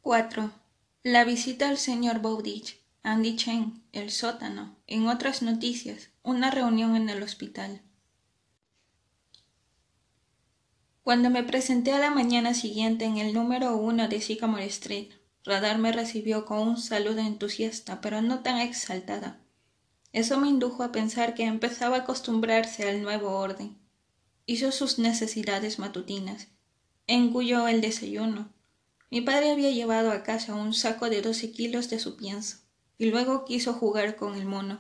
4. La visita al señor Bowditch, Andy Chen, el sótano. En otras noticias, una reunión en el hospital. Cuando me presenté a la mañana siguiente en el número 1 de Sycamore Street, Radar me recibió con un saludo entusiasta, pero no tan exaltada. Eso me indujo a pensar que empezaba a acostumbrarse al nuevo orden. Hizo sus necesidades matutinas, engulló el desayuno. Mi padre había llevado a casa un saco de 12 kilos de su pienso, y luego quiso jugar con el mono.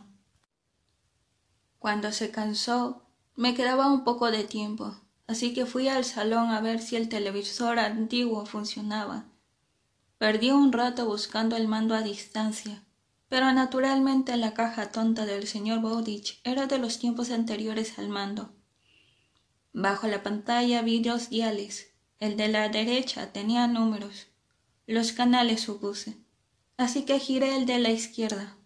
Cuando se cansó, me quedaba un poco de tiempo, así que fui al salón a ver si el televisor antiguo funcionaba. Perdí un rato buscando el mando a distancia, pero naturalmente la caja tonta del señor Bowditch era de los tiempos anteriores al mando. Bajo la pantalla vi 2 diales. El de la derecha tenía números. Los canales supuse, así que giré el de la izquierda.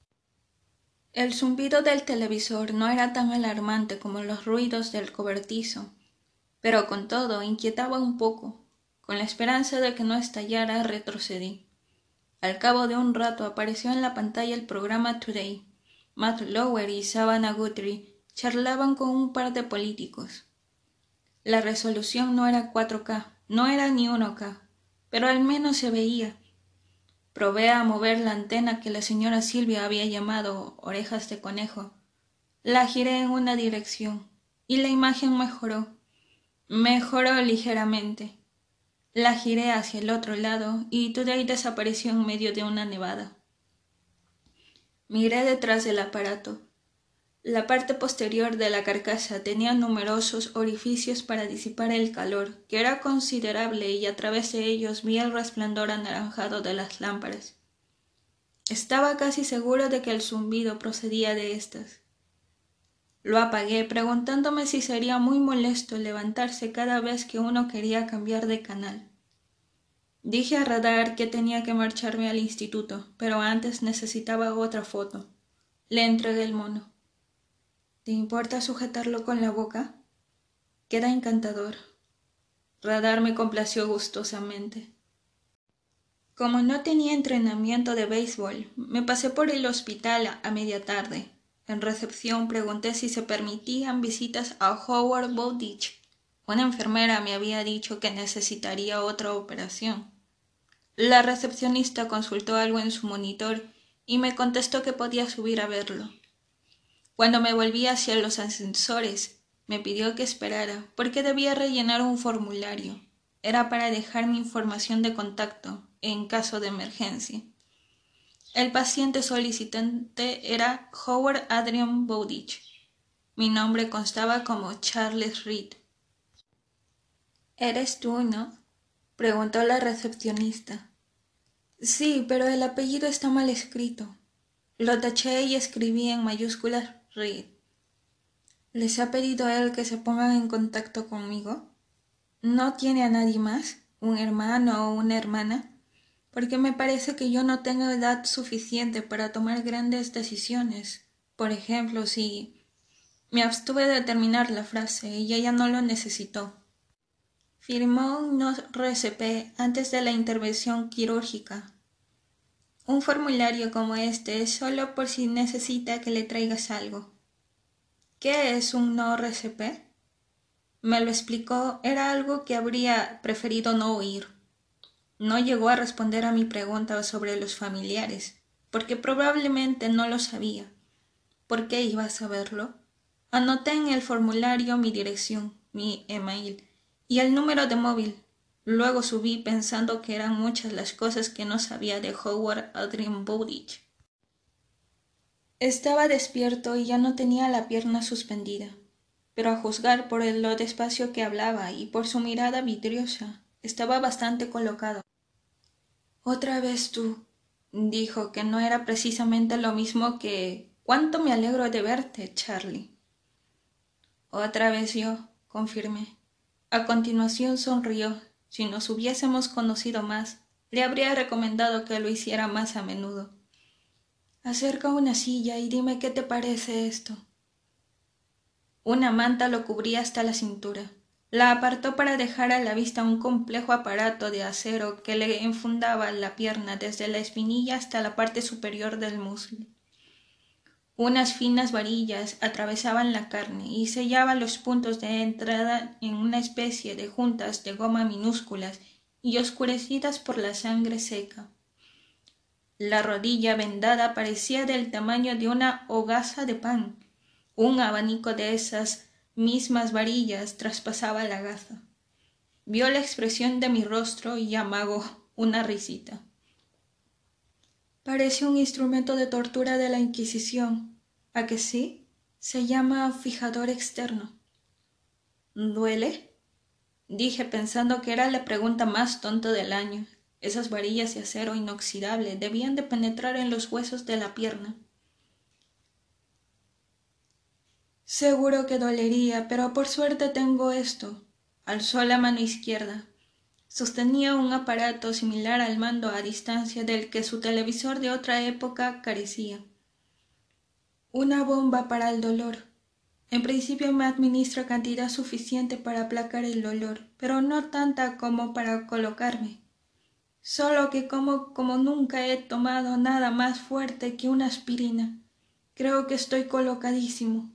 El zumbido del televisor no era tan alarmante como los ruidos del cobertizo, pero con todo inquietaba un poco. Con la esperanza de que no estallara, retrocedí. Al cabo de un rato apareció en la pantalla el programa Today. Matt Lauer y Savannah Guthrie charlaban con un par de políticos. La resolución no era 4K, no era ni 1K, pero al menos se veía. Probé a mover la antena que la señora Silvia había llamado orejas de conejo. La giré en una dirección, y la imagen mejoró. Mejoró ligeramente. La giré hacia el otro lado, y Today desapareció en medio de una nevada. Miré detrás del aparato. La parte posterior de la carcasa tenía numerosos orificios para disipar el calor, que era considerable, y a través de ellos vi el resplandor anaranjado de las lámparas. Estaba casi seguro de que el zumbido procedía de éstas. Lo apagué, preguntándome si sería muy molesto levantarse cada vez que uno quería cambiar de canal. Dije a Radar que tenía que marcharme al instituto, pero antes necesitaba otra foto. Le entregué el mono. ¿Te importa sujetarlo con la boca? Queda encantador. Radar me complació gustosamente. Como no tenía entrenamiento de béisbol, me pasé por el hospital a media tarde. En recepción pregunté si se permitían visitas a Howard Bowditch. Una enfermera me había dicho que necesitaría otra operación. La recepcionista consultó algo en su monitor y me contestó que podía subir a verlo. Cuando me volví hacia los ascensores, me pidió que esperara porque debía rellenar un formulario. Era para dejar mi información de contacto en caso de emergencia. El paciente solicitante era Howard Adrian Bowditch. Mi nombre constaba como Charles Reed. «¿Eres tú, no?», preguntó la recepcionista. «Sí, pero el apellido está mal escrito». Lo taché y escribí en mayúsculas Reed. «¿Les ha pedido él que se pongan en contacto conmigo? ¿No tiene a nadie más? ¿Un hermano o una hermana? Porque me parece que yo no tengo edad suficiente para tomar grandes decisiones. Por ejemplo, si...» Me abstuve de terminar la frase y ella no lo necesitó. Firmó un no RCP antes de la intervención quirúrgica. Un formulario como este es solo por si necesita que le traigas algo. ¿Qué es un no RCP? Me lo explicó, era algo que habría preferido no oír. No llegó a responder a mi pregunta sobre los familiares, porque probablemente no lo sabía. ¿Por qué iba a saberlo? Anoté en el formulario mi dirección, mi email y el número de móvil. Luego subí pensando que eran muchas las cosas que no sabía de Howard Adrian Bowditch. Estaba despierto y ya no tenía la pierna suspendida, pero a juzgar por lo despacio que hablaba y por su mirada vidriosa, estaba bastante colocado. «Otra vez tú», dijo, que no era precisamente lo mismo que «¿Cuánto me alegro de verte, Charlie?». «Otra vez yo», confirmé. A continuación sonrió. Si nos hubiésemos conocido más, le habría recomendado que lo hiciera más a menudo. «Acerca una silla y dime qué te parece esto». Una manta lo cubría hasta la cintura. La apartó para dejar a la vista un complejo aparato de acero que le enfundaba la pierna desde la espinilla hasta la parte superior del muslo. Unas finas varillas atravesaban la carne y sellaban los puntos de entrada en una especie de juntas de goma minúsculas y oscurecidas por la sangre seca. La rodilla vendada parecía del tamaño de una hogaza de pan. Un abanico de esas mismas varillas traspasaba la gaza. Vio la expresión de mi rostro y amagó una risita. Parece un instrumento de tortura de la Inquisición. ¿A que sí? Se llama fijador externo. ¿Duele? Dije pensando que era la pregunta más tonta del año. Esas varillas de acero inoxidable debían de penetrar en los huesos de la pierna. Seguro que dolería, pero por suerte tengo esto. Alzó la mano izquierda. Sostenía un aparato similar al mando a distancia del que su televisor de otra época carecía. Una bomba para el dolor. En principio me administra cantidad suficiente para aplacar el dolor, pero no tanta como para colocarme. Solo que como nunca he tomado nada más fuerte que una aspirina, creo que estoy colocadísimo.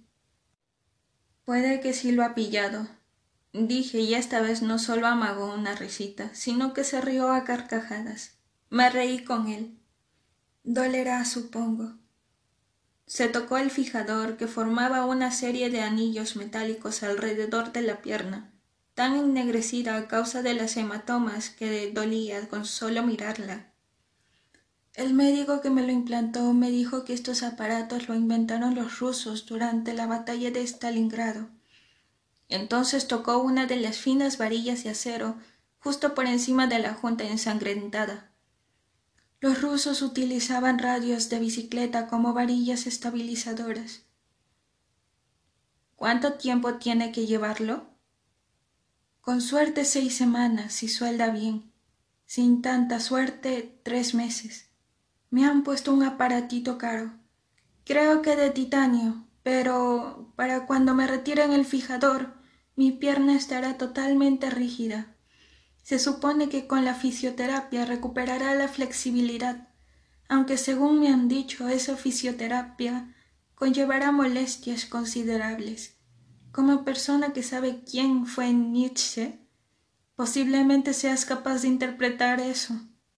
Puede que sí lo ha pillado, dije, y esta vez no solo amagó una risita, sino que se rió a carcajadas. Me reí con él. Dolerá, supongo. Se tocó el fijador, que formaba una serie de anillos metálicos alrededor de la pierna, tan ennegrecida a causa de las hematomas que dolía con solo mirarla. El médico que me lo implantó me dijo que estos aparatos lo inventaron los rusos durante la batalla de Stalingrado. Entonces tocó una de las finas varillas de acero justo por encima de la junta ensangrentada. Los rusos utilizaban radios de bicicleta como varillas estabilizadoras. ¿Cuánto tiempo tiene que llevarlo? Con suerte 6 semanas, si suelda bien. Sin tanta suerte, 3 meses. Me han puesto un aparatito caro. Creo que de titanio, pero para cuando me retiren el fijador, mi pierna estará totalmente rígida. Se supone que con la fisioterapia recuperará la flexibilidad, aunque según me han dicho, esa fisioterapia conllevará molestias considerables. Como persona que sabe quién fue Nietzsche, posiblemente seas capaz de interpretar eso.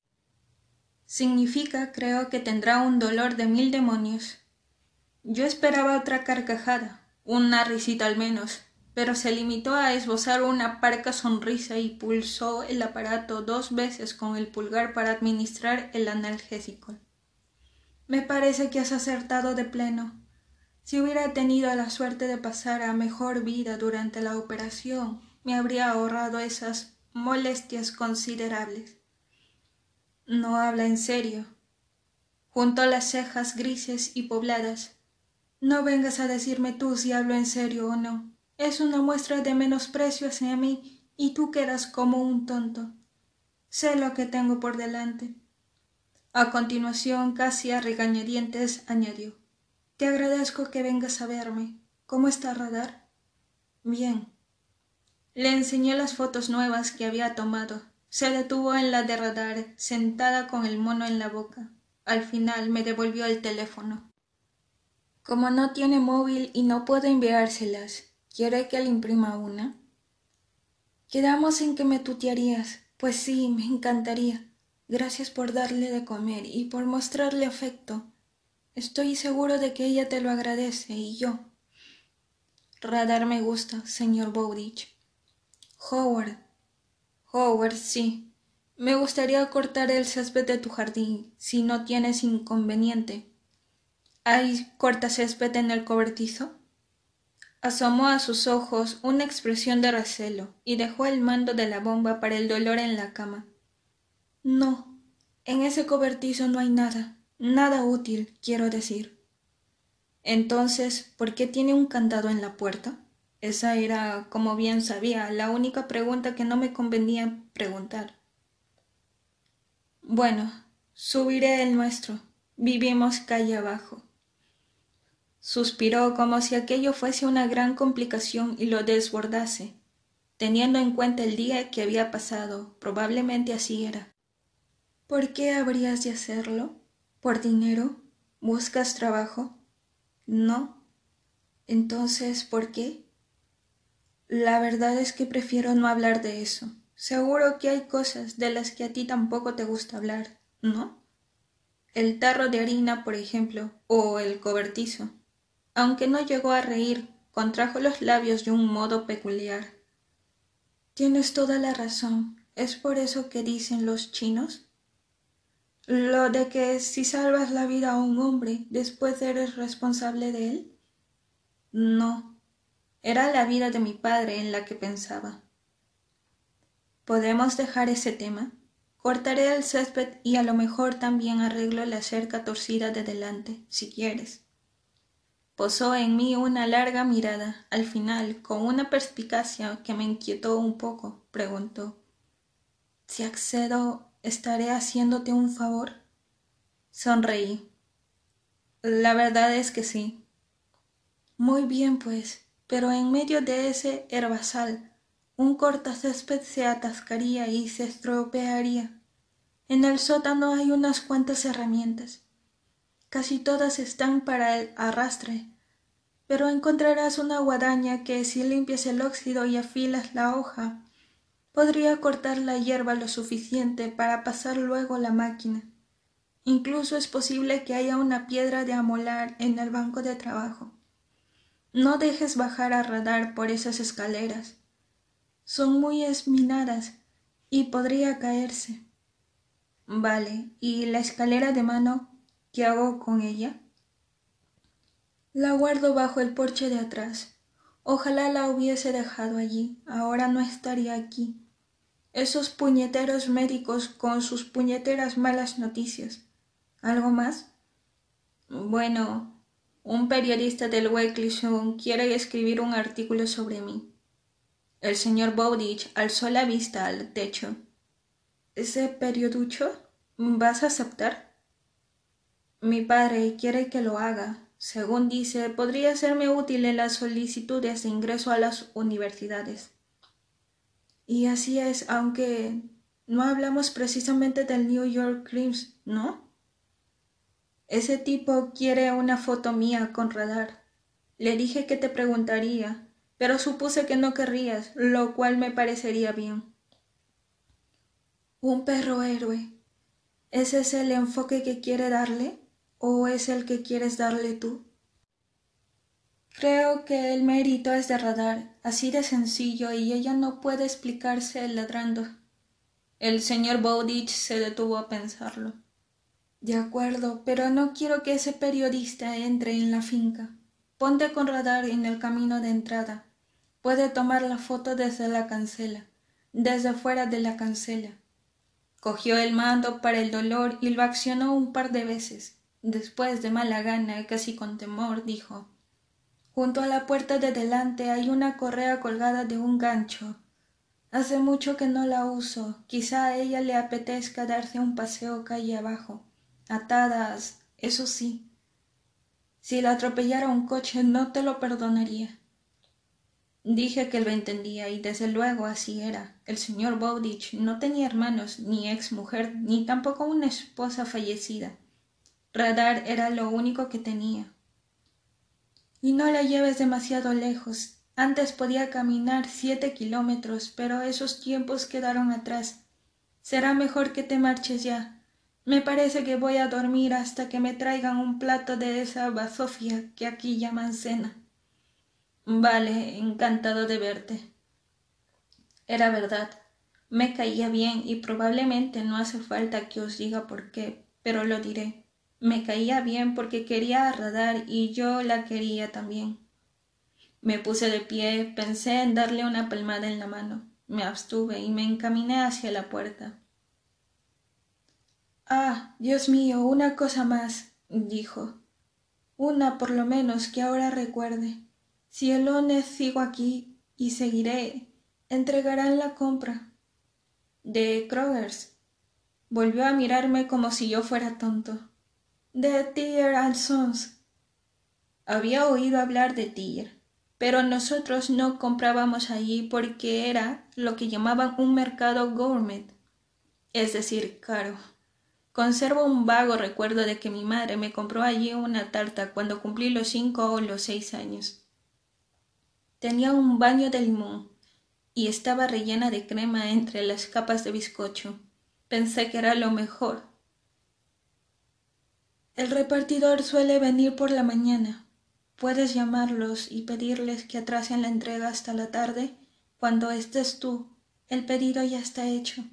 Significa, creo, que tendrá un dolor de 1000 demonios. Yo esperaba otra carcajada, una risita al menos, pero se limitó a esbozar una parca sonrisa y pulsó el aparato 2 veces con el pulgar para administrar el analgésico. Me parece que has acertado de pleno. Si hubiera tenido la suerte de pasar a mejor vida durante la operación, me habría ahorrado esas molestias considerables. No habla en serio. Juntó las cejas grises y pobladas. No vengas a decirme tú si hablo en serio o no. Es una muestra de menosprecio hacia mí y tú quedas como un tonto. Sé lo que tengo por delante. A continuación, casi a regañadientes, añadió. Te agradezco que vengas a verme. ¿Cómo está Radar? Bien. Le enseñé las fotos nuevas que había tomado. Se detuvo en la de Radar, sentada con el mono en la boca. Al final me devolvió el teléfono. Como no tiene móvil y no puedo enviárselas, ¿quiere que le imprima una? Quedamos en que me tutearías. Pues sí, me encantaría. Gracias por darle de comer y por mostrarle afecto. Estoy seguro de que ella te lo agradece, y yo. Radar me gusta, señor Bowditch. Howard. Howard, sí. Me gustaría cortar el césped de tu jardín, si no tienes inconveniente. ¿Hay cortacésped en el cobertizo? Asomó a sus ojos una expresión de recelo y dejó el mando de la bomba para el dolor en la cama. No, en ese cobertizo no hay nada, nada útil, quiero decir. Entonces, ¿por qué tiene un candado en la puerta? Esa era, como bien sabía, la única pregunta que no me convenía preguntar. Bueno, subiré el nuestro. Vivimos calle abajo. Suspiró como si aquello fuese una gran complicación y lo desbordase. teniendo en cuenta el día que había pasado. Probablemente así era. ¿Por qué habrías de hacerlo? ¿Por dinero? ¿Buscas trabajo? No. Entonces, ¿por qué? La verdad es que prefiero no hablar de eso. Seguro que hay cosas de las que a ti tampoco te gusta hablar, ¿no? El tarro de harina, por ejemplo, o el cobertizo. Aunque no llegó a reír, contrajo los labios de un modo peculiar. Tienes toda la razón. ¿Es por eso que dicen los chinos? Lo de que si salvas la vida a un hombre, después eres responsable de él. No, era la vida de mi padre en la que pensaba. ¿Podemos dejar ese tema? Cortaré el césped y a lo mejor también arreglo la cerca torcida de delante, si quieres. Posó en mí una larga mirada. Al final, con una perspicacia que me inquietó un poco, preguntó: «Si accedo, ¿estaré haciéndote un favor?» Sonreí. La verdad es que sí. Muy bien, pues, pero en medio de ese herbazal, un cortacésped se atascaría y se estropearía. En el sótano hay unas cuantas herramientas. Casi todas están para el arrastre, pero encontrarás una guadaña que, si limpias el óxido y afilas la hoja, podría cortar la hierba lo suficiente para pasar luego la máquina. Incluso es posible que haya una piedra de amolar en el banco de trabajo. No dejes bajar a Radar por esas escaleras. Son muy esminadas y podría caerse. Vale, ¿y la escalera de mano? ¿Qué hago con ella? La guardo bajo el porche de atrás. Ojalá la hubiese dejado allí. Ahora no estaría aquí. Esos puñeteros médicos con sus puñeteras malas noticias. ¿Algo más? Bueno, un periodista del Weekly Sun quiere escribir un artículo sobre mí. El señor Bowditch alzó la vista al techo. ¿Ese perioducho? ¿Vas a aceptar? Mi padre quiere que lo haga. Según dice, podría serme útil en las solicitudes de ingreso a las universidades. Y así es, aunque no hablamos precisamente del New York Crimes, ¿no? Ese tipo quiere una foto mía con Radar. Le dije que te preguntaría, pero supuse que no querrías, lo cual me parecería bien. Un perro héroe. ¿Ese es el enfoque que quiere darle? ¿O es el que quieres darle tú? Creo que el mérito es de Radar, así de sencillo, y ella no puede explicarse ladrando. El señor Bowditch se detuvo a pensarlo. De acuerdo, pero no quiero que ese periodista entre en la finca. Ponte con Radar en el camino de entrada. Puede tomar la foto desde la cancela, desde fuera de la cancela. Cogió el mando para el dolor y lo accionó un par de veces. Después, de mala gana, casi con temor, dijo: «Junto a la puerta de delante hay una correa colgada de un gancho. Hace mucho que no la uso. Quizá a ella le apetezca darse un paseo calle abajo. Atadas, eso sí. Si la atropellara un coche no te lo perdonaría». Dije que lo entendía y desde luego así era. El señor Bowditch no tenía hermanos, ni exmujer, ni tampoco una esposa fallecida. Radar era lo único que tenía. Y no la lleves demasiado lejos. Antes podía caminar 7 kilómetros, pero esos tiempos quedaron atrás. Será mejor que te marches ya. Me parece que voy a dormir hasta que me traigan un plato de esa bazofia que aquí llaman cena. Vale, encantado de verte. Era verdad. Me caía bien y probablemente no hace falta que os diga por qué, pero lo diré. Me caía bien porque quería a Radar y yo la quería también. Me puse de pie, pensé en darle una palmada en la mano. Me abstuve y me encaminé hacia la puerta. «Ah, Dios mío, una cosa más», dijo. «Una, por lo menos, que ahora recuerde. Si el lunes sigo aquí, y seguiré, entregarán la compra». «¿De Kroger's?» Volvió a mirarme como si yo fuera tonto. «De Tiller and Sons». Había oído hablar de Tiller, pero nosotros no comprábamos allí porque era lo que llamaban un mercado gourmet, es decir, caro. Conservo un vago recuerdo de que mi madre me compró allí una tarta cuando cumplí los 5 o los 6 años. Tenía un baño de limón y estaba rellena de crema entre las capas de bizcocho. Pensé que era lo mejor. El repartidor suele venir por la mañana. Puedes llamarlos y pedirles que atrasen la entrega hasta la tarde. Cuando estés tú, el pedido ya está hecho.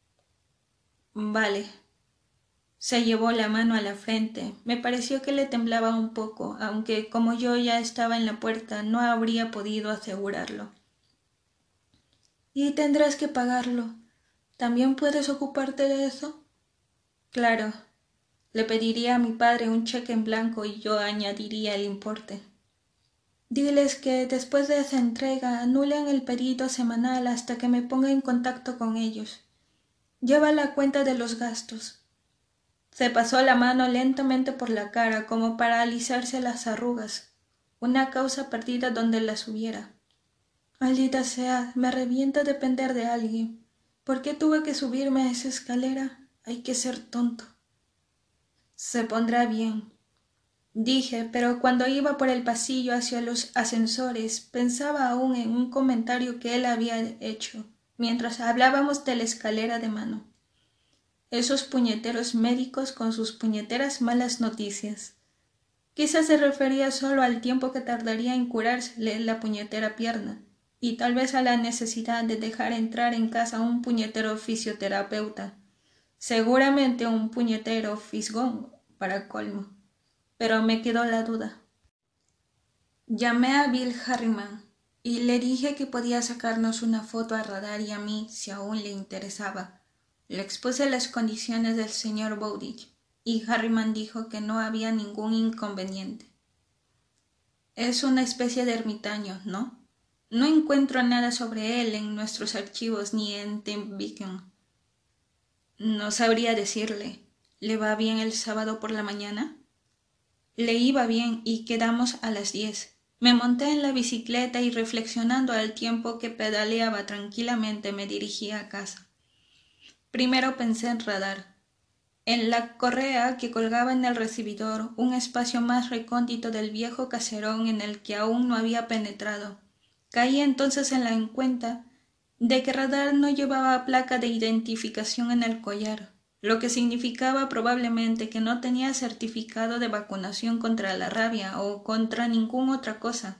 Vale. Se llevó la mano a la frente. Me pareció que le temblaba un poco, aunque como yo ya estaba en la puerta, no habría podido asegurarlo. Y tendrás que pagarlo. ¿También puedes ocuparte de eso? Claro. Le pediría a mi padre un cheque en blanco y yo añadiría el importe. Diles que después de esa entrega anulen el pedido semanal hasta que me ponga en contacto con ellos. Lleva la cuenta de los gastos. Se pasó la mano lentamente por la cara como para alisarse las arrugas, una causa perdida donde las hubiera. Maldita sea, me revienta depender de alguien. ¿Por qué tuve que subirme a esa escalera? Hay que ser tonto. Se pondrá bien, dije, pero cuando iba por el pasillo hacia los ascensores pensaba aún en un comentario que él había hecho mientras hablábamos de la escalera de mano. Esos puñeteros médicos con sus puñeteras malas noticias. Quizás se refería solo al tiempo que tardaría en curársele la puñetera pierna, y tal vez a la necesidad de dejar entrar en casa un puñetero fisioterapeuta. Seguramente un puñetero fisgón, para colmo. Pero me quedó la duda. Llamé a Bill Harriman y le dije que podía sacarnos una foto a radar y a mí si aún le interesaba. Le expuse las condiciones del señor Bowditch y Harriman dijo que no había ningún inconveniente. Es una especie de ermitaño, ¿no? No encuentro nada sobre él en nuestros archivos ni en Tim Beacon. No sabría decirle. ¿Le va bien el sábado por la mañana? Le iba bien y quedamos a las 10. Me monté en la bicicleta y reflexionando al tiempo que pedaleaba tranquilamente me dirigí a casa. Primero pensé en radar. En la correa que colgaba en el recibidor, un espacio más recóndito del viejo caserón en el que aún no había penetrado. Caí entonces en la cuenta de que radar no llevaba placa de identificación en el collar, lo que significaba probablemente que no tenía certificado de vacunación contra la rabia o contra ninguna otra cosa.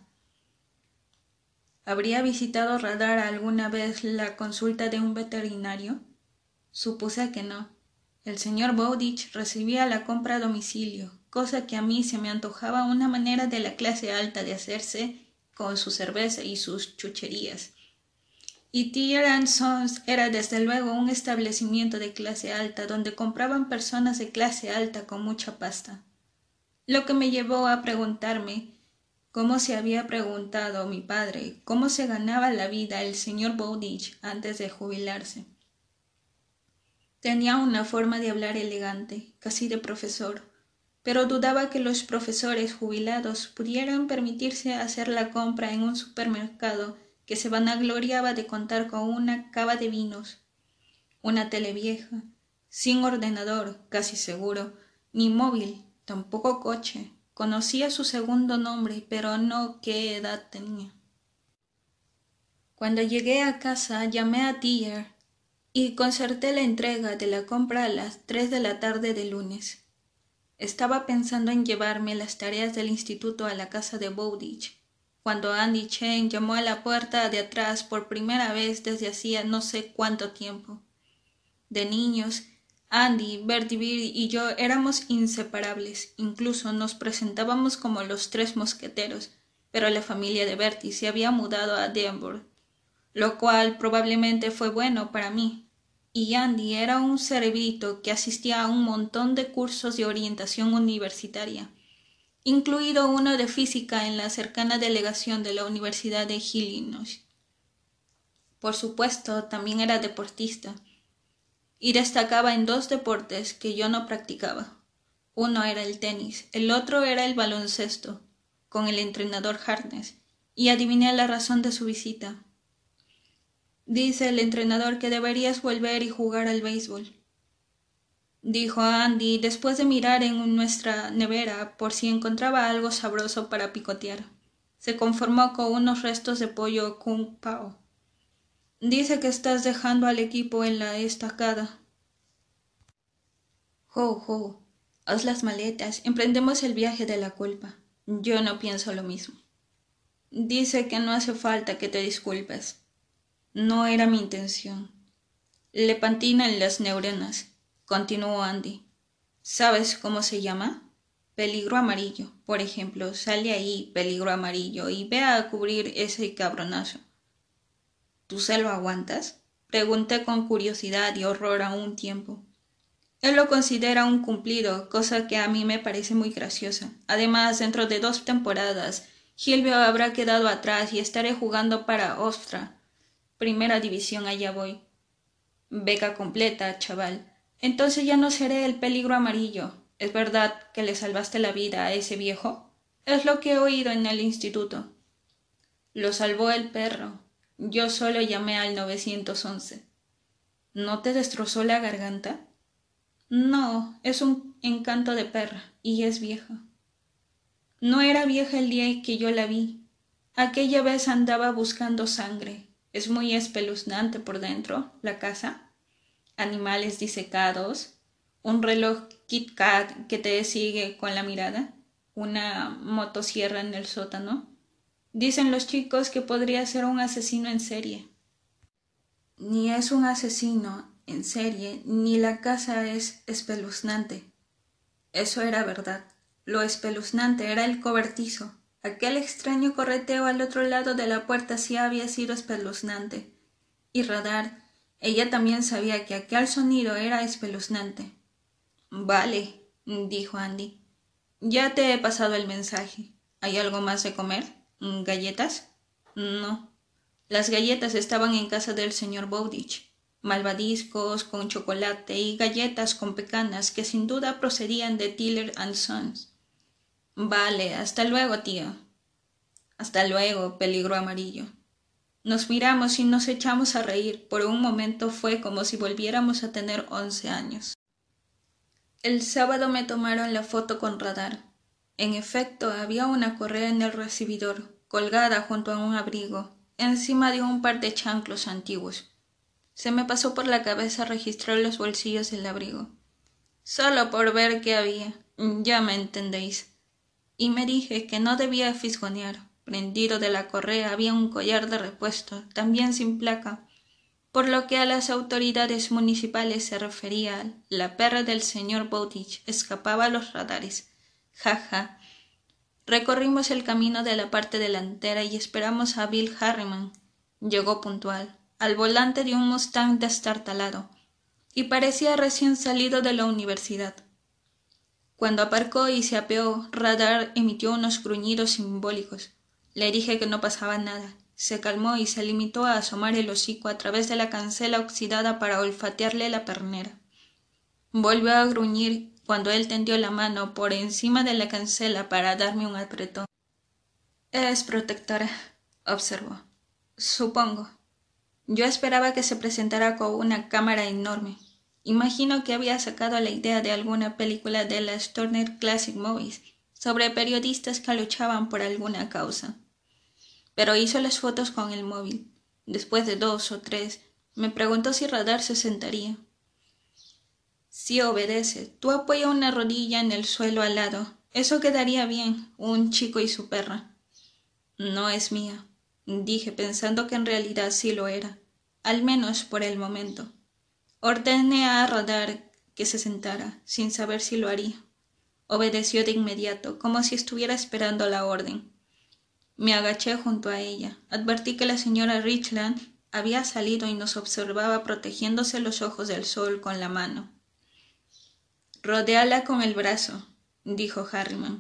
¿Habría visitado radar alguna vez la consulta de un veterinario? Supuse que no. El señor Bowditch recibía la compra a domicilio, cosa que a mí se me antojaba una manera de la clase alta de hacerse con su cerveza y sus chucherías. Y Tea & Sons era desde luego un establecimiento de clase alta donde compraban personas de clase alta con mucha pasta. Lo que me llevó a preguntarme cómo se había preguntado mi padre, cómo se ganaba la vida el señor Bowditch antes de jubilarse. Tenía una forma de hablar elegante, casi de profesor, pero dudaba que los profesores jubilados pudieran permitirse hacer la compra en un supermercado que se vanagloriaba de contar con una cava de vinos, una tele vieja, sin ordenador, casi seguro, ni móvil, tampoco coche. Conocía su segundo nombre, pero no qué edad tenía. Cuando llegué a casa llamé a Tier y concerté la entrega de la compra a las 3 de la tarde de lunes. Estaba pensando en llevarme las tareas del instituto a la casa de Bowditch, cuando Andy Chen llamó a la puerta de atrás por primera vez desde hacía no sé cuánto tiempo. De niños, Andy, Bertie y yo éramos inseparables, incluso nos presentábamos como los 3 mosqueteros, pero la familia de Bertie se había mudado a Denver, lo cual probablemente fue bueno para mí. Y Andy era un cerebrito que asistía a un montón de cursos de orientación universitaria, incluido uno de física en la cercana delegación de la Universidad de Illinois. Por supuesto, también era deportista, y destacaba en 2 deportes que yo no practicaba. Uno era el tenis, el otro era el baloncesto, con el entrenador Harkness, y adiviné la razón de su visita. Dice el entrenador que deberías volver y jugar al béisbol, dijo Andy después de mirar en nuestra nevera por si encontraba algo sabroso para picotear. Se conformó con unos restos de pollo kung pao. Dice que estás dejando al equipo en la estacada. Ho, ho, haz las maletas, emprendemos el viaje de la culpa. Yo no pienso lo mismo. Dice que no hace falta que te disculpes. No era mi intención. Le patinan las neuronas, continuó Andy. ¿Sabes cómo se llama? Peligro amarillo, por ejemplo. Sale ahí, peligro amarillo, y ve a cubrir ese cabronazo. ¿Tú se lo aguantas? Pregunté con curiosidad y horror a un tiempo. Él lo considera un cumplido, cosa que a mí me parece muy graciosa. Además, dentro de 2 temporadas, Hillview habrá quedado atrás y estaré jugando para Ostra. Primera división, allá voy. Beca completa, chaval. Entonces ya no seré el peligro amarillo. ¿Es verdad que le salvaste la vida a ese viejo? Es lo que he oído en el instituto. Lo salvó el perro. Yo solo llamé al 911. ¿No te destrozó la garganta? No, es un encanto de perra, y es vieja. No era vieja el día que yo la vi. Aquella vez andaba buscando sangre. Es muy espeluznante por dentro, la casa. Animales disecados, un reloj Kit Kat que te sigue con la mirada, una motosierra en el sótano. Dicen los chicos que podría ser un asesino en serie. Ni es un asesino en serie, ni la casa es espeluznante. Eso era verdad. Lo espeluznante era el cobertizo. Aquel extraño correteo al otro lado de la puerta sí había sido espeluznante. Y Radar, ella también sabía que aquel sonido era espeluznante. Vale, dijo Andy. Ya te he pasado el mensaje. ¿Hay algo más de comer? ¿Galletas? No. Las galletas estaban en casa del señor Bowditch. Malvadiscos con chocolate y galletas con pecanas que sin duda procedían de Tiller & Sons. Vale, hasta luego, tío. Hasta luego, peligro amarillo. Nos miramos y nos echamos a reír. Por un momento fue como si volviéramos a tener 11 años. El sábado me tomaron la foto con Radar. En efecto, había una correa en el recibidor, colgada junto a un abrigo, encima de un par de chanclos antiguos. Se me pasó por la cabeza registrar los bolsillos del abrigo. Solo por ver qué había, ya me entendéis. Y me dije que no debía fisgonear. Prendido de la correa había un collar de repuesto, también sin placa. Por lo que a las autoridades municipales se refería, la perra del señor Bowditch escapaba a los radares. Ja. Recorrimos el camino de la parte delantera y esperamos a Bill Harriman. Llegó puntual, al volante de un Mustang destartalado, y parecía recién salido de la universidad. Cuando aparcó y se apeó, Radar emitió unos gruñidos simbólicos. Le dije que no pasaba nada. Se calmó y se limitó a asomar el hocico a través de la cancela oxidada para olfatearle la pernera. Volvió a gruñir cuando él tendió la mano por encima de la cancela para darme un apretón. Es protectora, observó. Supongo. Yo esperaba que se presentara con una cámara enorme. Imagino que había sacado la idea de alguna película de las Turner Classic Movies sobre periodistas que luchaban por alguna causa. Pero hizo las fotos con el móvil. Después de 2 o 3, me preguntó si Radar se sentaría. Sí, obedece. Tú apoya una rodilla en el suelo al lado. Eso quedaría bien, un chico y su perra. No es mía, dije pensando que en realidad sí lo era, al menos por el momento. Ordené a Radar que se sentara, sin saber si lo haría. Obedeció de inmediato, como si estuviera esperando la orden. Me agaché junto a ella. Advertí que la señora Richland había salido y nos observaba protegiéndose los ojos del sol con la mano. Rodéala con el brazo, dijo Harriman.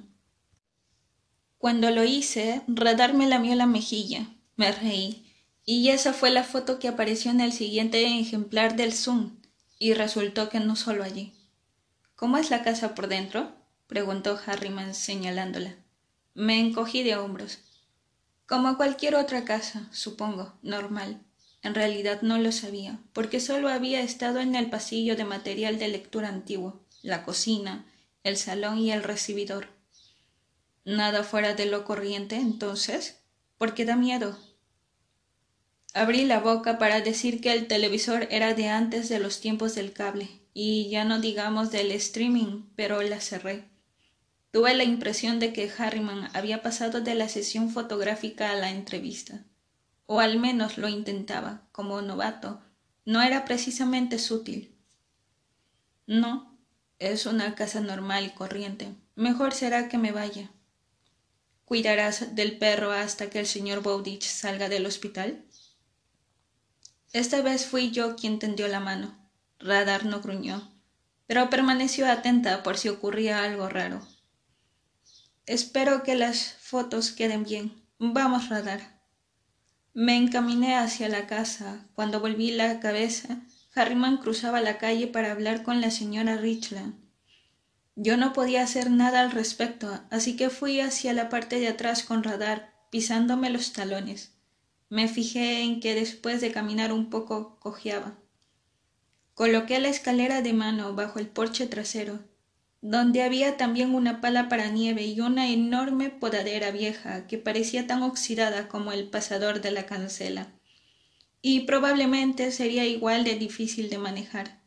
Cuando lo hice, Radar me lamió la mejilla. Me reí. Y esa fue la foto que apareció en el siguiente ejemplar del Zoom. Y resultó que no solo allí. ¿Cómo es la casa por dentro?, preguntó Harriman señalándola. Me encogí de hombros. Como cualquier otra casa, supongo, normal. En realidad no lo sabía, porque solo había estado en el pasillo de material de lectura antiguo, la cocina, el salón y el recibidor. Nada fuera de lo corriente, entonces, porque da miedo. Abrí la boca para decir que el televisor era de antes de los tiempos del cable, y ya no digamos del streaming, pero la cerré. Tuve la impresión de que Harriman había pasado de la sesión fotográfica a la entrevista, o al menos lo intentaba, como novato. No era precisamente sutil. No, es una casa normal y corriente. Mejor será que me vaya. ¿Cuidarás del perro hasta que el señor Bowditch salga del hospital? Esta vez fui yo quien tendió la mano. Radar no gruñó, pero permaneció atenta por si ocurría algo raro. Espero que las fotos queden bien. Vamos, Radar. Me encaminé hacia la casa. Cuando volví la cabeza, Harriman cruzaba la calle para hablar con la señora Richland. Yo no podía hacer nada al respecto, así que fui hacia la parte de atrás con Radar, pisándome los talones. Me fijé en que después de caminar un poco cojeaba. Coloqué la escalera de mano bajo el porche trasero, donde había también una pala para nieve y una enorme podadera vieja que parecía tan oxidada como el pasador de la cancela, y probablemente sería igual de difícil de manejar.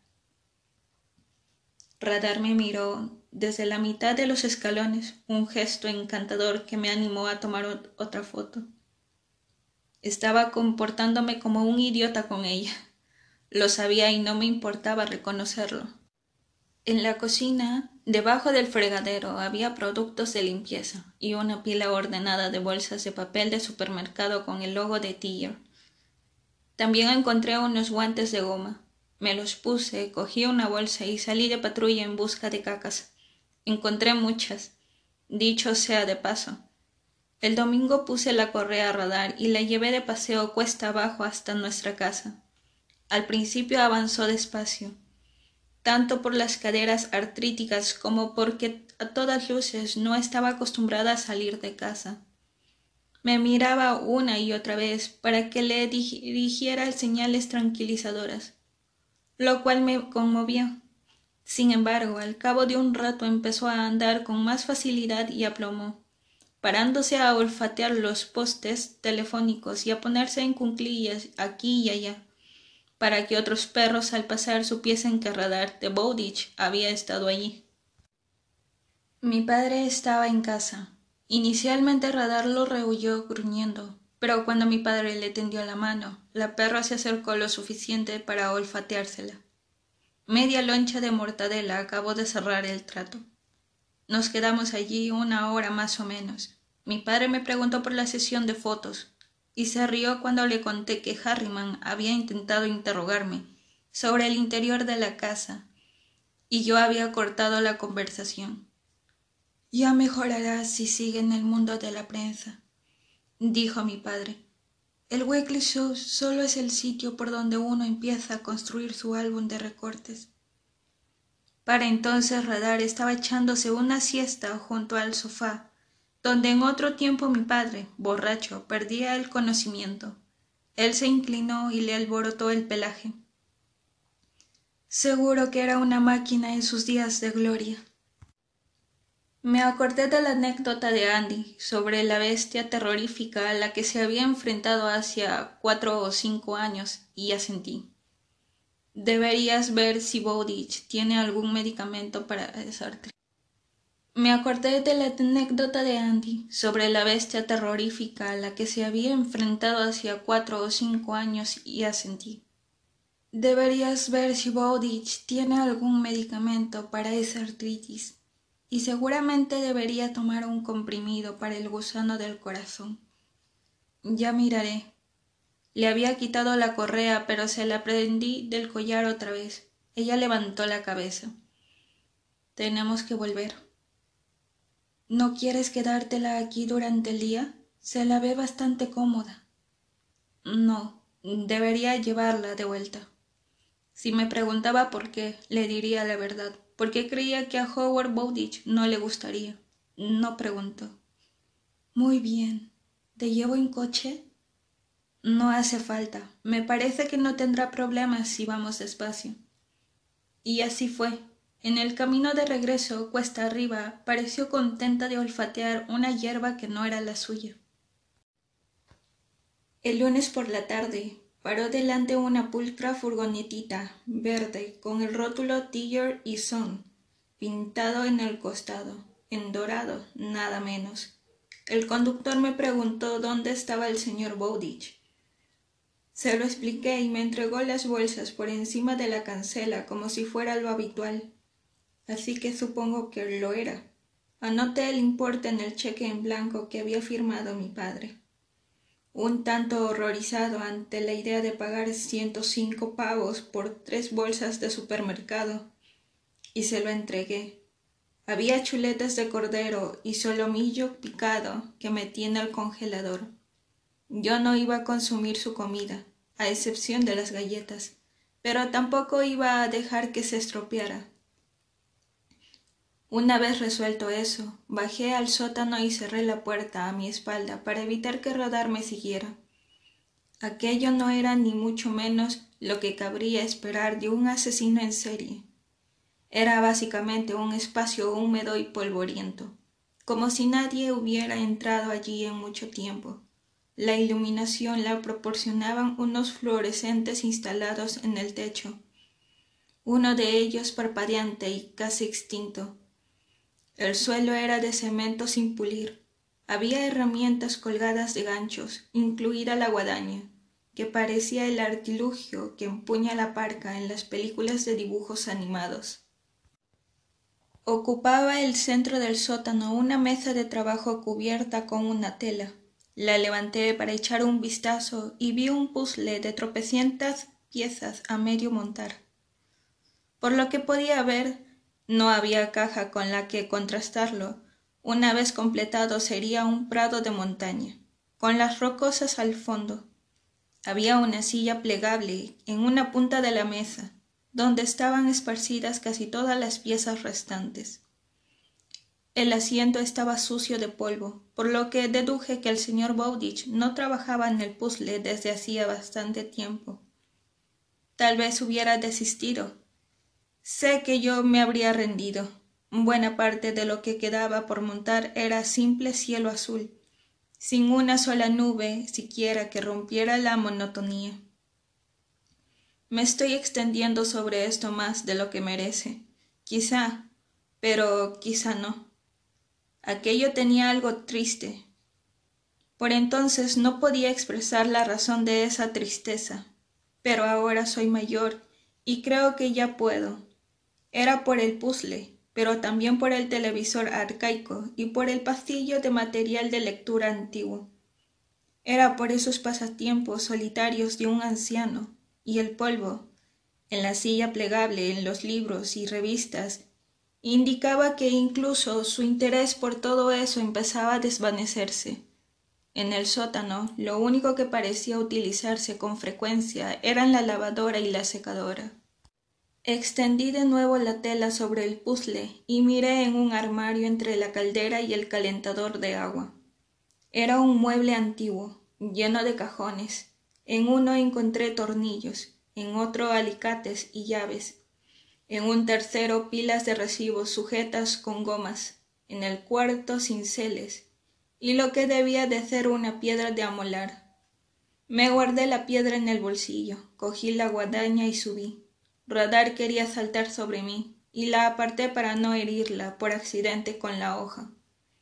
Radar me miró desde la mitad de los escalones, un gesto encantador que me animó a tomar otra foto. Estaba comportándome como un idiota con ella. Lo sabía y no me importaba reconocerlo. En la cocina, debajo del fregadero, había productos de limpieza y una pila ordenada de bolsas de papel de supermercado con el logo de Tier. También encontré unos guantes de goma. Me los puse, cogí una bolsa y salí de patrulla en busca de cacas. Encontré muchas. Dicho sea de paso. El domingo puse la correa a Radar y la llevé de paseo cuesta abajo hasta nuestra casa. Al principio avanzó despacio, tanto por las caderas artríticas como porque a todas luces no estaba acostumbrada a salir de casa. Me miraba una y otra vez para que le dirigiera señales tranquilizadoras, lo cual me conmovió. Sin embargo, al cabo de un rato empezó a andar con más facilidad y aplomo, parándose a olfatear los postes telefónicos y a ponerse en cuclillas aquí y allá, para que otros perros al pasar supiesen que Radar de Bowditch había estado allí. Mi padre estaba en casa. Inicialmente Radar lo rehuyó gruñendo, pero cuando mi padre le tendió la mano, la perra se acercó lo suficiente para olfateársela. Media loncha de mortadela acabó de cerrar el trato. Nos quedamos allí 1 hora más o menos. Mi padre me preguntó por la sesión de fotos y se rió cuando le conté que Harriman había intentado interrogarme sobre el interior de la casa y yo había cortado la conversación. Ya mejorará si sigue en el mundo de la prensa, dijo mi padre. El Weekly Show solo es el sitio por donde uno empieza a construir su álbum de recortes. Para entonces Radar estaba echándose una siesta junto al sofá, donde en otro tiempo mi padre, borracho, perdía el conocimiento. Él se inclinó y le alborotó el pelaje. Seguro que era una máquina en sus días de gloria. Me acordé de la anécdota de Andy sobre la bestia terrorífica a la que se había enfrentado hacía 4 o 5 años y asentí. Deberías ver si Bowditch tiene algún medicamento para esa artritis. Me acordé de la anécdota de Andy sobre la bestia terrorífica a la que se había enfrentado hacía 4 o 5 años y asentí. Deberías ver si Bowditch tiene algún medicamento para esa artritis. Y seguramente debería tomar un comprimido para el gusano del corazón. Ya miraré. Le había quitado la correa, pero se la prendí del collar otra vez. Ella levantó la cabeza. Tenemos que volver. ¿No quieres quedártela aquí durante el día? Se la ve bastante cómoda. No, debería llevarla de vuelta. Si me preguntaba por qué, le diría la verdad, porque creía que a Howard Bowditch no le gustaría. No preguntó. Muy bien, ¿Te llevo en coche? No hace falta. Me parece que no tendrá problemas si vamos despacio. Y así fue. En el camino de regreso, cuesta arriba, pareció contenta de olfatear una hierba que no era la suya. El lunes por la tarde, paró delante una pulcra furgonetita verde con el rótulo Tiger y Son pintado en el costado, en dorado, nada menos. El conductor me preguntó dónde estaba el señor Bowditch. Se lo expliqué y me entregó las bolsas por encima de la cancela como si fuera lo habitual. Así que supongo que lo era. Anoté el importe en el cheque en blanco que había firmado mi padre. Un tanto horrorizado ante la idea de pagar 105 pavos por 3 bolsas de supermercado, y se lo entregué. Había chuletas de cordero y solomillo picado que metí en el congelador. Yo no iba a consumir su comida, a excepción de las galletas, pero tampoco iba a dejar que se estropeara. Una vez resuelto eso, bajé al sótano y cerré la puerta a mi espalda para evitar que Rodar me siguiera. Aquello no era ni mucho menos lo que cabría esperar de un asesino en serie. Era básicamente un espacio húmedo y polvoriento, como si nadie hubiera entrado allí en mucho tiempo. La iluminación la proporcionaban unos fluorescentes instalados en el techo, uno de ellos parpadeante y casi extinto. El suelo era de cemento sin pulir. Había herramientas colgadas de ganchos, incluida la guadaña, que parecía el artilugio que empuña la parca en las películas de dibujos animados. Ocupaba el centro del sótano una mesa de trabajo cubierta con una tela. La levanté para echar un vistazo y vi un puzzle de tropecientas piezas a medio montar. Por lo que podía ver, no había caja con la que contrastarlo. Una vez completado sería un prado de montaña, con las rocosas al fondo. Había una silla plegable en una punta de la mesa, donde estaban esparcidas casi todas las piezas restantes. El asiento estaba sucio de polvo, por lo que deduje que el señor Bowditch no trabajaba en el puzzle desde hacía bastante tiempo. Tal vez hubiera desistido. Sé que yo me habría rendido. Buena parte de lo que quedaba por montar era simple cielo azul, sin una sola nube siquiera que rompiera la monotonía. Me estoy extendiendo sobre esto más de lo que merece. Quizá, pero quizá no. Aquello tenía algo triste. Por entonces no podía expresar la razón de esa tristeza, pero ahora soy mayor y creo que ya puedo. Era por el puzzle, pero también por el televisor arcaico y por el pasillo de material de lectura antiguo. Era por esos pasatiempos solitarios de un anciano, y el polvo, en la silla plegable, en los libros y revistas, indicaba que incluso su interés por todo eso empezaba a desvanecerse. En el sótano, lo único que parecía utilizarse con frecuencia eran la lavadora y la secadora. Extendí de nuevo la tela sobre el puzzle y miré en un armario entre la caldera y el calentador de agua. Era un mueble antiguo, lleno de cajones. En uno encontré tornillos, en otro alicates y llaves, en un tercero pilas de recibos sujetas con gomas, en el cuarto cinceles, y lo que debía de ser una piedra de amolar. Me guardé la piedra en el bolsillo, cogí la guadaña y subí. Rodar quería saltar sobre mí, y la aparté para no herirla por accidente con la hoja.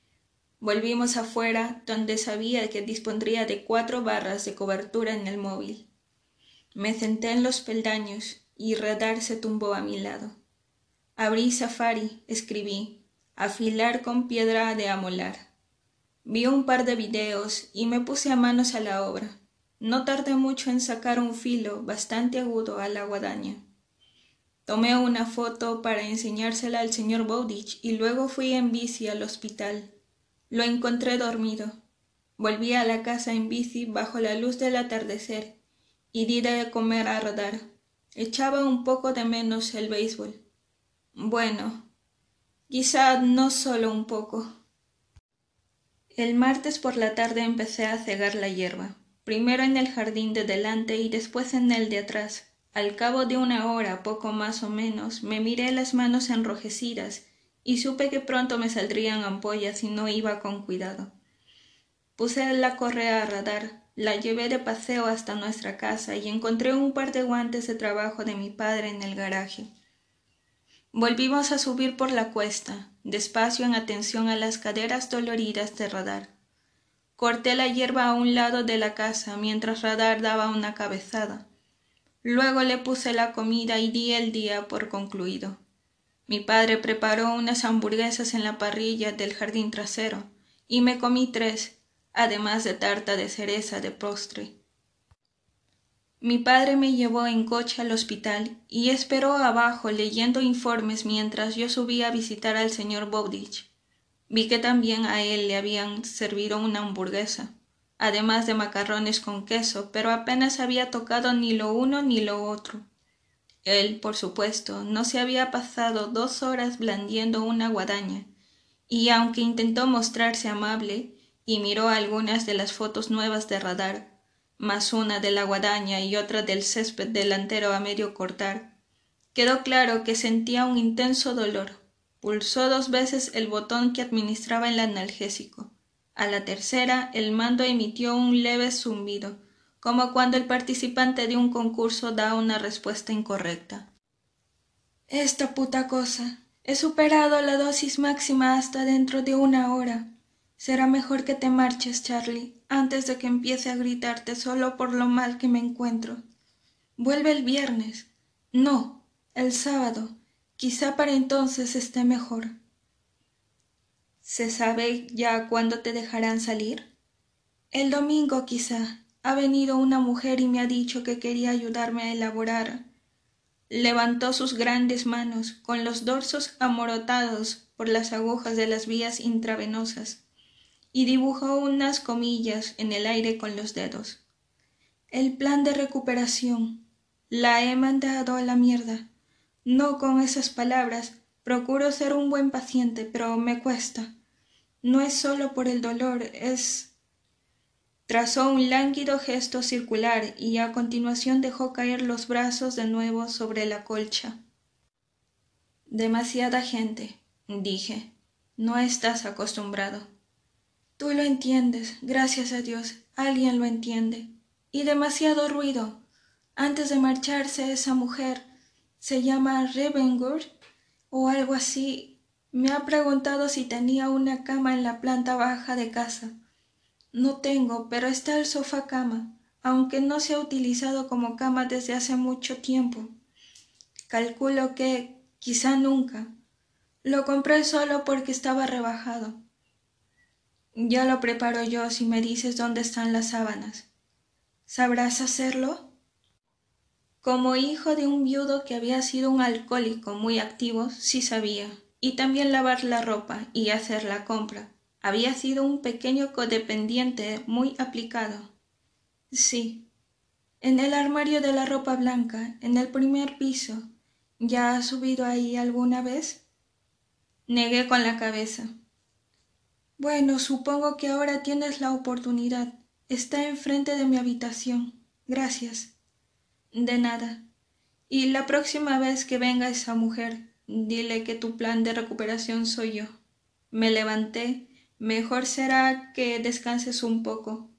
Volvimos afuera, donde sabía que dispondría de 4 barras de cobertura en el móvil. Me senté en los peldaños, y Rodar se tumbó a mi lado. Abrí Safari, escribí, afilar con piedra de amolar. Vi un par de videos y me puse a manos a la obra. No tardé mucho en sacar un filo bastante agudo a la guadaña. Tomé una foto para enseñársela al señor Bowditch y luego fui en bici al hospital. Lo encontré dormido. Volví a la casa en bici bajo la luz del atardecer y di de comer a Rodar. Echaba un poco de menos el béisbol. Bueno, quizá no solo un poco. El martes por la tarde empecé a cegar la hierba, primero en el jardín de delante y después en el de atrás. Al cabo de una hora, poco más o menos, me miré las manos enrojecidas y supe que pronto me saldrían ampollas si no iba con cuidado. Puse la correa a radar, la llevé de paseo hasta nuestra casa y encontré un par de guantes de trabajo de mi padre en el garaje. Volvimos a subir por la cuesta, despacio en atención a las caderas doloridas de Radar. Corté la hierba a un lado de la casa mientras Radar daba una cabezada. Luego le puse la comida y di el día por concluido. Mi padre preparó unas hamburguesas en la parrilla del jardín trasero y me comí 3, además de tarta de cereza de postre. Mi padre me llevó en coche al hospital y esperó abajo leyendo informes mientras yo subía a visitar al señor Bowditch. Vi que también a él le habían servido una hamburguesa, además de macarrones con queso, pero apenas había tocado ni lo uno ni lo otro. Él, por supuesto, no se había pasado 2 horas blandiendo una guadaña, y aunque intentó mostrarse amable y miró algunas de las fotos nuevas de Radar, más una de la guadaña y otra del césped delantero a medio cortar, quedó claro que sentía un intenso dolor. Pulsó 2 veces el botón que administraba el analgésico. A la tercera, el mando emitió un leve zumbido, como cuando el participante de un concurso da una respuesta incorrecta. «Esta puta cosa. He superado la dosis máxima hasta dentro de 1 hora. Será mejor que te marches, Charlie, antes de que empiece a gritarte solo por lo mal que me encuentro. Vuelve el viernes. No, el sábado. Quizá para entonces esté mejor». «¿Se sabe ya cuándo te dejarán salir?» «El domingo quizá. Ha venido una mujer y me ha dicho que quería ayudarme a elaborar». Levantó sus grandes manos, con los dorsos amorotados por las agujas de las vías intravenosas, y dibujó unas comillas en el aire con los dedos. «El plan de recuperación. La he mandado a la mierda. No con esas palabras. Procuro ser un buen paciente, pero me cuesta. No es solo por el dolor, es...». Trazó un lánguido gesto circular y a continuación dejó caer los brazos de nuevo sobre la colcha. «Demasiada gente», dije. «No estás acostumbrado». «Tú lo entiendes, gracias a Dios, alguien lo entiende. Y demasiado ruido. Antes de marcharse esa mujer, se llama Revengurt o algo así, me ha preguntado si tenía una cama en la planta baja de casa. No tengo, pero está el sofá cama, aunque no se ha utilizado como cama desde hace mucho tiempo. Calculo que quizá nunca. Lo compré solo porque estaba rebajado. Ya lo preparo yo si me dices dónde están las sábanas. ¿Sabrás hacerlo?» Como hijo de un viudo que había sido un alcohólico muy activo, sí sabía, y también lavar la ropa y hacer la compra. Había sido un pequeño codependiente muy aplicado. «Sí, en el armario de la ropa blanca, en el primer piso. ¿Ya has subido ahí alguna vez?» Negué con la cabeza. «Bueno, supongo que ahora tienes la oportunidad. Está enfrente de mi habitación. Gracias». «De nada. Y la próxima vez que venga esa mujer, dile que tu plan de recuperación soy yo». Me levanté. «Mejor será que descanses un poco».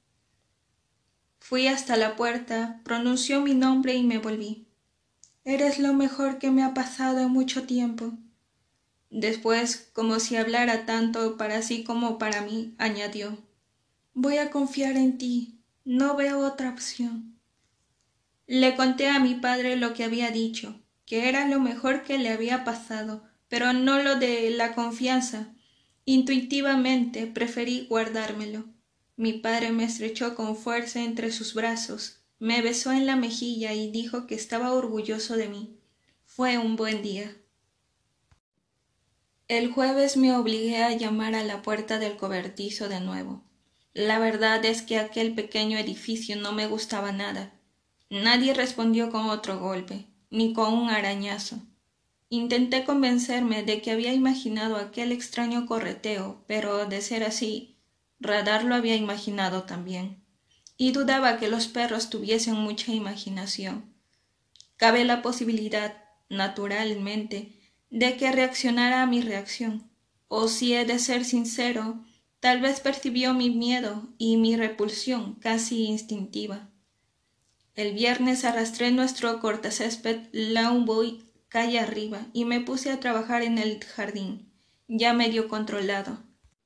Fui hasta la puerta, pronunció mi nombre y me volví. «Eres lo mejor que me ha pasado en mucho tiempo». Después, como si hablara tanto para sí como para mí, añadió: «Voy a confiar en ti. No veo otra opción». Le conté a mi padre lo que había dicho, que era lo mejor que le había pasado, pero no lo de la confianza. Intuitivamente preferí guardármelo. Mi padre me estrechó con fuerza entre sus brazos, me besó en la mejilla y dijo que estaba orgulloso de mí. Fue un buen día. El jueves me obligué a llamar a la puerta del cobertizo de nuevo. La verdad es que aquel pequeño edificio no me gustaba nada. Nadie respondió con otro golpe, ni con un arañazo. Intenté convencerme de que había imaginado aquel extraño correteo, pero de ser así, Radar lo había imaginado también, y dudaba que los perros tuviesen mucha imaginación. Cabe la posibilidad, naturalmente, de que reaccionara a mi reacción, o si he de ser sincero, tal vez percibió mi miedo y mi repulsión casi instintiva. El viernes arrastré nuestro cortacésped Lawnboy calle arriba y me puse a trabajar en el jardín, ya medio controlado.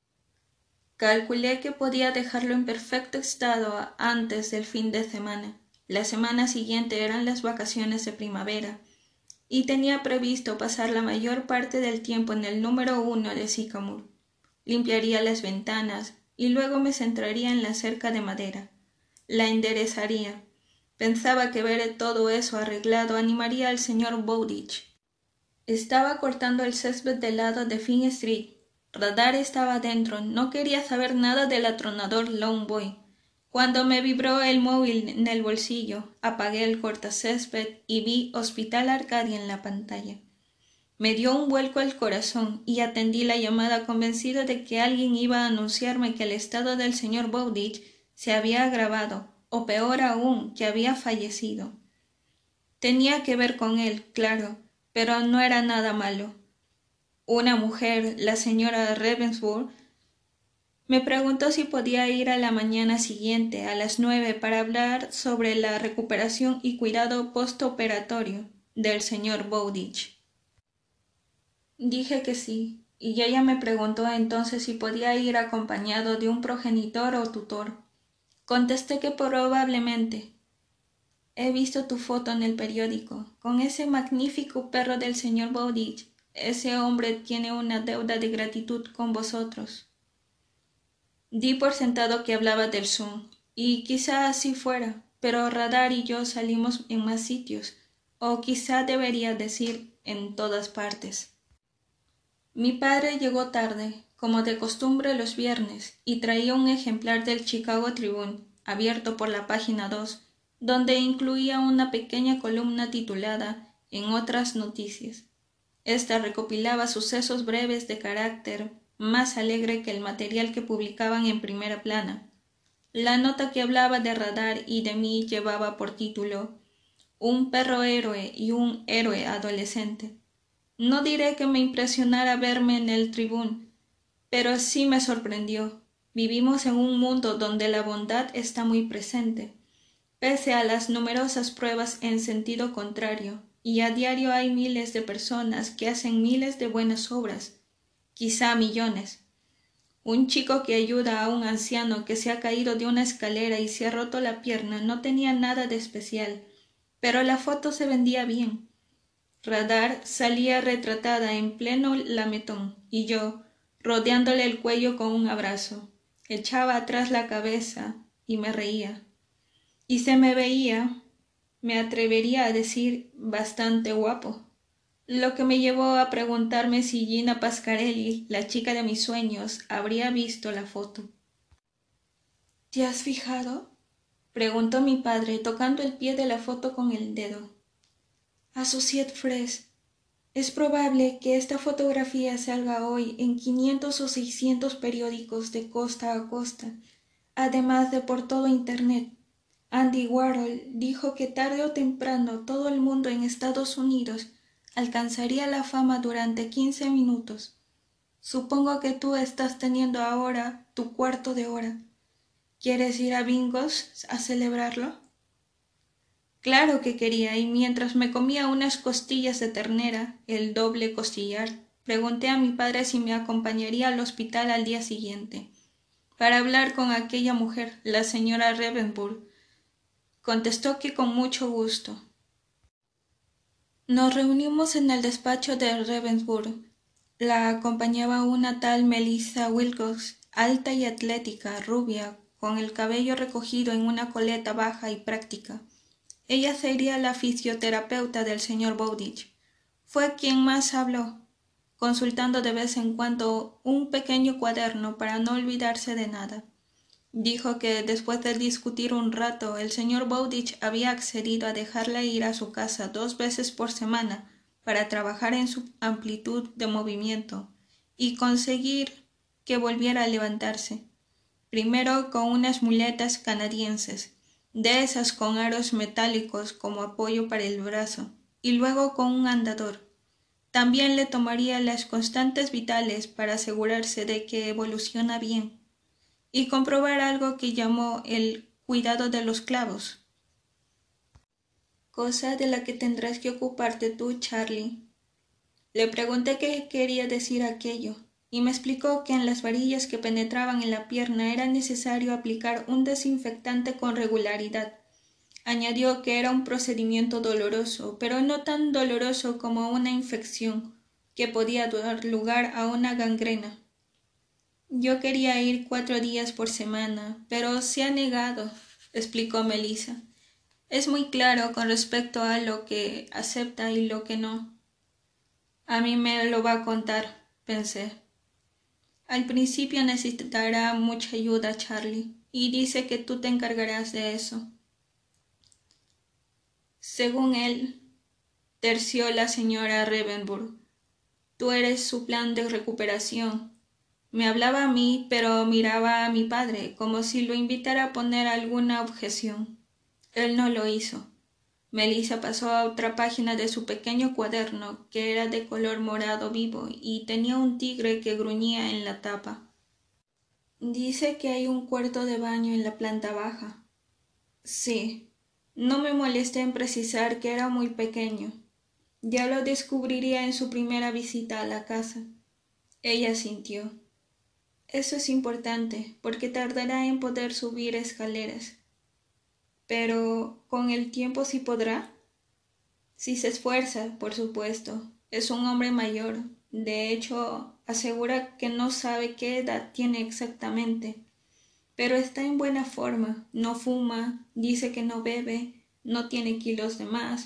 Calculé que podía dejarlo en perfecto estado antes del fin de semana. La semana siguiente eran las vacaciones de primavera, y tenía previsto pasar la mayor parte del tiempo en el número 1 de Sycamore. Limpiaría las ventanas y luego me centraría en la cerca de madera. La enderezaría. Pensaba que ver todo eso arreglado animaría al señor Bowditch. Estaba cortando el césped del lado de Finn Street. Radar estaba dentro, no quería saber nada del atronador Lawnboy. Cuando me vibró el móvil en el bolsillo, apagué el cortacésped y vi Hospital Arcadia en la pantalla. Me dio un vuelco el corazón y atendí la llamada convencido de que alguien iba a anunciarme que el estado del señor Bowditch se había agravado, o peor aún, que había fallecido. Tenía que ver con él, claro, pero no era nada malo. Una mujer, la señora Ravensbourne, me preguntó si podía ir a la mañana siguiente, a las 9, para hablar sobre la recuperación y cuidado postoperatorio del señor Bowditch. Dije que sí, y ella me preguntó entonces si podía ir acompañado de un progenitor o tutor. Contesté que probablemente. He visto tu foto en el periódico, con ese magnífico perro del señor Bowditch. Ese hombre tiene una deuda de gratitud con vosotros. Di por sentado que hablaba del Zoom, y quizá así fuera, pero Radar y yo salimos en más sitios, o quizá debería decir en todas partes. Mi padre llegó tarde, como de costumbre los viernes, y traía un ejemplar del Chicago Tribune, abierto por la página 2, donde incluía una pequeña columna titulada «En otras noticias». Esta recopilaba sucesos breves de carácter más alegre que el material que publicaban en primera plana. La nota que hablaba de Radar y de mí llevaba por título «Un perro héroe y un héroe adolescente». No diré que me impresionara verme en el Tribune, pero sí me sorprendió. Vivimos en un mundo donde la bondad está muy presente, pese a las numerosas pruebas en sentido contrario, y a diario hay miles de personas que hacen miles de buenas obras, quizá millones. Un chico que ayuda a un anciano que se ha caído de una escalera y se ha roto la pierna no tenía nada de especial, pero la foto se vendía bien. Radar salía retratada en pleno lametón, y yo, rodeándole el cuello con un abrazo, echaba atrás la cabeza y me reía. Y se me veía, me atrevería a decir, bastante guapo, lo que me llevó a preguntarme si Gina Pascarelli, la chica de mis sueños, habría visto la foto. ¿Te has fijado?, preguntó mi padre, tocando el pie de la foto con el dedo. Associated Press. Es probable que esta fotografía salga hoy en 500 o 600 periódicos de costa a costa, además de por todo Internet. Andy Warhol dijo que tarde o temprano todo el mundo en Estados Unidos alcanzaría la fama durante 15 minutos. Supongo que tú estás teniendo ahora tu cuarto de hora. ¿Quieres ir a Bingos a celebrarlo? Claro que quería, y mientras me comía unas costillas de ternera, el doble costillar, pregunté a mi padre si me acompañaría al hospital al día siguiente, para hablar con aquella mujer, la señora Ravensbourne. Contestó que con mucho gusto. Nos reunimos en el despacho de Ravensbourne. La acompañaba una tal Melissa Wilcox, alta y atlética, rubia, con el cabello recogido en una coleta baja y práctica. Ella sería la fisioterapeuta del señor Bowditch. Fue quien más habló, consultando de vez en cuando un pequeño cuaderno para no olvidarse de nada. Dijo que después de discutir un rato, el señor Bowditch había accedido a dejarla ir a su casa 2 veces por semana para trabajar en su amplitud de movimiento y conseguir que volviera a levantarse. primero con unas muletas canadienses, de esas con aros metálicos como apoyo para el brazo, y luego con un andador. También le tomaría las constantes vitales para asegurarse de que evoluciona bien, y comprobar algo que llamó el cuidado de los clavos. Cosa de la que tendrás que ocuparte tú, Charlie. Le pregunté qué quería decir aquello, y me explicó que en las varillas que penetraban en la pierna era necesario aplicar un desinfectante con regularidad. Añadió que era un procedimiento doloroso, pero no tan doloroso como una infección, que podía dar lugar a una gangrena. Yo quería ir 4 días por semana, pero se ha negado, explicó Melissa. Es muy claro con respecto a lo que acepta y lo que no. A mí me lo va a contar, pensé. Al principio necesitará mucha ayuda, Charlie, y dice que tú te encargarás de eso. Según él, terció la señora Ravenburg, tú eres su plan de recuperación. Me hablaba a mí, pero miraba a mi padre, como si lo invitara a poner alguna objeción. Él no lo hizo. Melissa pasó a otra página de su pequeño cuaderno, que era de color morado vivo y tenía un tigre que gruñía en la tapa. Dice que hay un cuarto de baño en la planta baja. Sí, no me molesté en precisar que era muy pequeño. Ya lo descubriría en su primera visita a la casa. Ella sintió. Eso es importante, porque tardará en poder subir escaleras. Pero, ¿con el tiempo sí podrá? Si se esfuerza, por supuesto. Es un hombre mayor. De hecho, asegura que no sabe qué edad tiene exactamente. Pero está en buena forma. No fuma, dice que no bebe, no tiene kilos de más.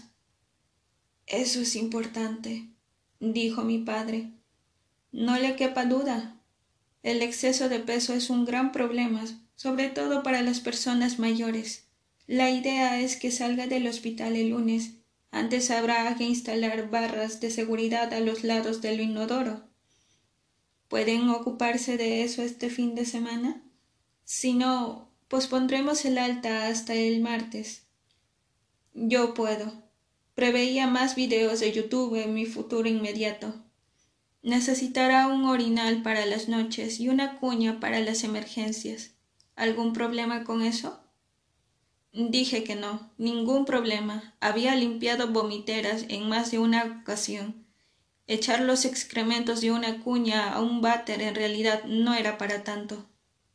Eso es importante, dijo mi padre. No le quepa duda. El exceso de peso es un gran problema, sobre todo para las personas mayores. La idea es que salga del hospital el lunes. Antes habrá que instalar barras de seguridad a los lados del inodoro. ¿Pueden ocuparse de eso este fin de semana? Si no, pospondremos el alta hasta el martes. Yo puedo. Preveía más videos de YouTube en mi futuro inmediato. Necesitará un orinal para las noches y una cuña para las emergencias. ¿Algún problema con eso? Dije que no, ningún problema. Había limpiado vomiteras en más de una ocasión. Echar los excrementos de una cuña a un váter en realidad no era para tanto.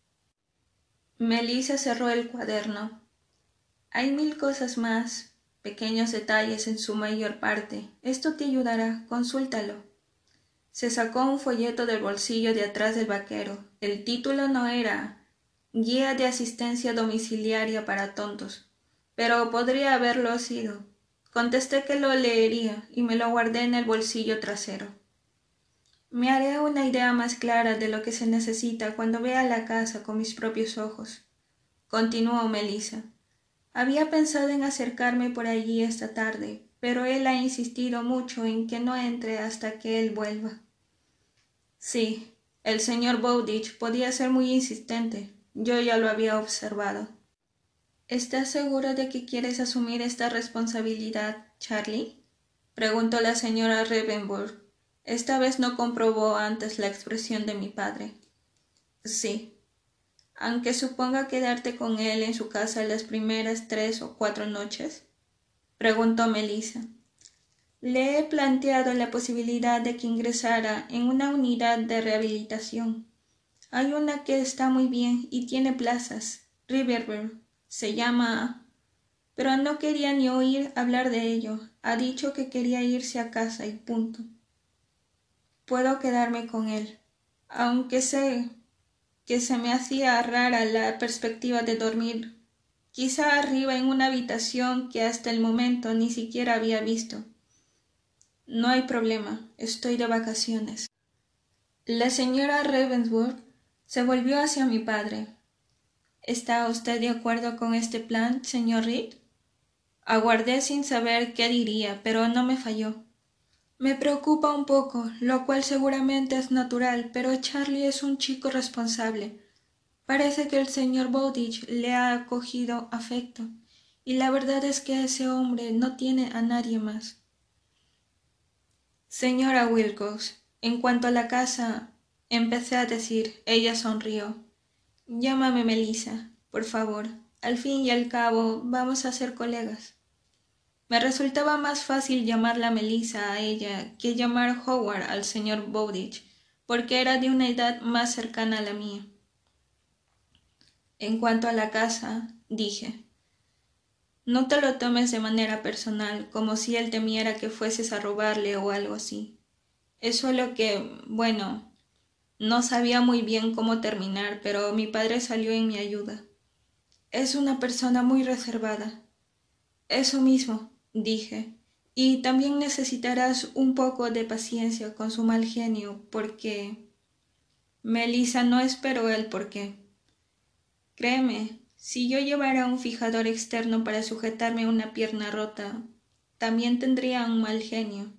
Melissa cerró el cuaderno. Hay 1000 cosas más, pequeños detalles en su mayor parte. Esto te ayudará, consúltalo. Se sacó un folleto del bolsillo de atrás del vaquero. El título no era Guía de asistencia domiciliaria para tontos, pero podría haberlo sido. Contesté que lo leería y me lo guardé en el bolsillo trasero. Me haré una idea más clara de lo que se necesita cuando vea la casa con mis propios ojos, continuó Melissa. Había pensado en acercarme por allí esta tarde, pero él ha insistido mucho en que no entre hasta que él vuelva. Sí, el señor Bowditch podía ser muy insistente. Yo ya lo había observado. ¿Estás seguro de que quieres asumir esta responsabilidad, Charlie? Preguntó la señora Ravenburg. Esta vez no comprobó antes la expresión de mi padre. Sí. Aunque suponga quedarte con él en su casa las primeras 3 o 4 noches, preguntó Melissa. Le he planteado la posibilidad de que ingresara en una unidad de rehabilitación. Hay una que está muy bien y tiene plazas. Riverburg. Se llama... Pero no quería ni oír hablar de ello. Ha dicho que quería irse a casa y punto. Puedo quedarme con él, aunque sé que se me hacía rara la perspectiva de dormir, quizá arriba en una habitación que hasta el momento ni siquiera había visto. No hay problema, estoy de vacaciones. La señora Ravensworth se volvió hacia mi padre. ¿Está usted de acuerdo con este plan, señor Reed? Aguardé sin saber qué diría, pero no me falló. Me preocupa un poco, lo cual seguramente es natural, pero Charlie es un chico responsable. Parece que el señor Bowditch le ha cogido afecto, y la verdad es que ese hombre no tiene a nadie más. Señora Wilcox, en cuanto a la casa, empecé a decir. Ella sonrió. Llámame Melissa, por favor. Al fin y al cabo, vamos a ser colegas. Me resultaba más fácil llamarla Melissa a ella que llamar Howard al señor Bowditch, porque era de una edad más cercana a la mía. En cuanto a la casa, dije, no te lo tomes de manera personal, como si él temiera que fueses a robarle o algo así. Es solo que, bueno, no sabía muy bien cómo terminar, pero mi padre salió en mi ayuda. Es una persona muy reservada. Eso mismo, dije, y también necesitarás un poco de paciencia con su mal genio, porque... Melissa no esperó el porqué. Créeme, si yo llevara un fijador externo para sujetarme una pierna rota, también tendría un mal genio.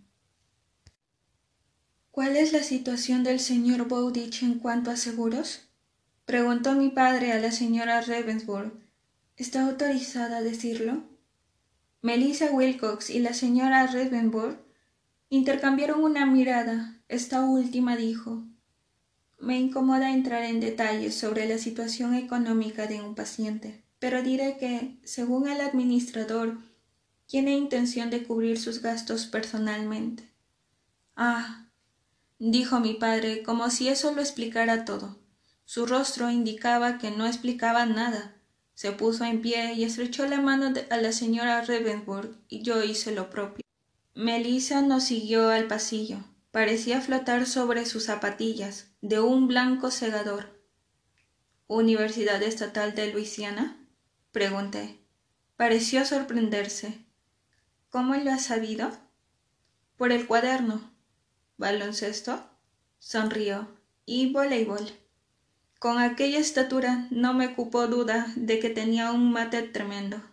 ¿Cuál es la situación del señor Bowditch en cuanto a seguros? Preguntó mi padre a la señora Ravensworth. ¿Está autorizada a decirlo? Melissa Wilcox y la señora Ravensworth intercambiaron una mirada. Esta última dijo: me incomoda entrar en detalles sobre la situación económica de un paciente, pero diré que, según el administrador, tiene intención de cubrir sus gastos personalmente. Ah, dijo mi padre, como si eso lo explicara todo. Su rostro indicaba que no explicaba nada. Se puso en pie y estrechó la mano a la señora Ravensworth, y yo hice lo propio. Melissa nos siguió al pasillo. Parecía flotar sobre sus zapatillas, de un blanco cegador. ¿Universidad Estatal de Luisiana? Pregunté. Pareció sorprenderse. ¿Cómo lo has sabido? Por el cuaderno. ¿Baloncesto? Sonrió. Y voleibol. Con aquella estatura no me cupo duda de que tenía un mate tremendo.